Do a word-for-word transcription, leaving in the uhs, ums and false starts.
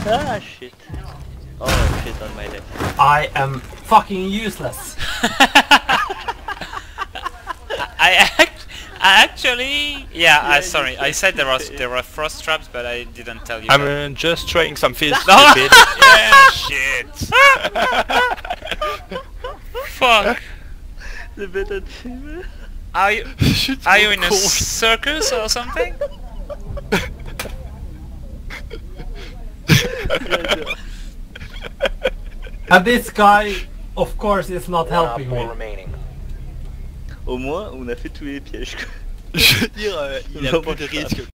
Ah shit. Oh shit on my left. I am fucking useless. I act I actually yeah, I sorry. I said there was there were frost traps, but I didn't tell you. I'm that. uh, just trying some fish. No. Stupid. Yeah, shit. Fuck. The better team. Are you Shit's are so you in a cold. circus or something? And this guy, of course, is not helping me. Au moins, on a fait tous les pièges quoi. Je veux dire, euh, il a Non, pas de mais risque.